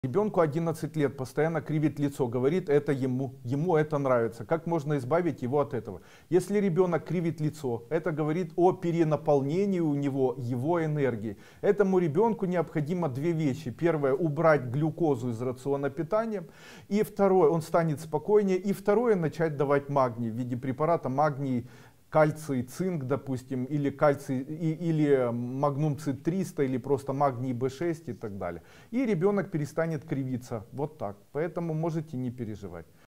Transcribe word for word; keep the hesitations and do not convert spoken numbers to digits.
Ребенку одиннадцать лет, постоянно кривит лицо, говорит, это ему, ему это нравится. Как можно избавить его от этого? Если ребенок кривит лицо, это говорит о перенаполнении у него его энергии. Этому ребенку необходимо две вещи. Первое, убрать глюкозу из рациона питания. И второе, он станет спокойнее. И второе, начать давать магний в виде препарата магний, кальций, цинк, допустим, или кальций, и, или магнум цит триста, или просто магний бэ шесть и так далее. И ребенок перестанет кривиться. Вот так. Поэтому можете не переживать.